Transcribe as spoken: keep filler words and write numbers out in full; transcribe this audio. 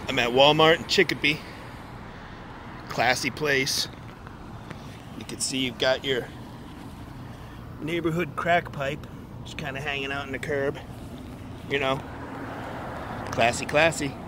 I'm at Walmart in Chicopee. Classy place. You can see you've got your neighborhood crack pipe just kind of hanging out in the curb. You know, classy, classy.